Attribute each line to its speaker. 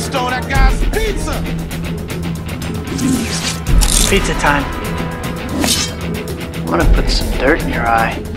Speaker 1: stole that guy's pizza!
Speaker 2: Pizza time. I'm gonna put some dirt in your eye.